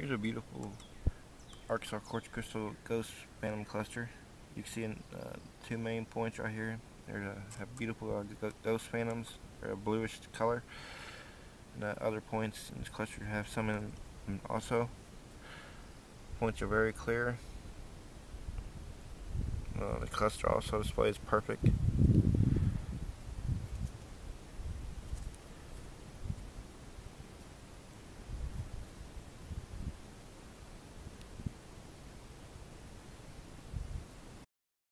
Here's a beautiful Arkansas quartz crystal ghost phantom cluster. You can see in two main points right here. There's have beautiful ghost phantoms. They're a bluish color. And other points in this cluster have some in also. Points are very clear. The cluster also displays perfect.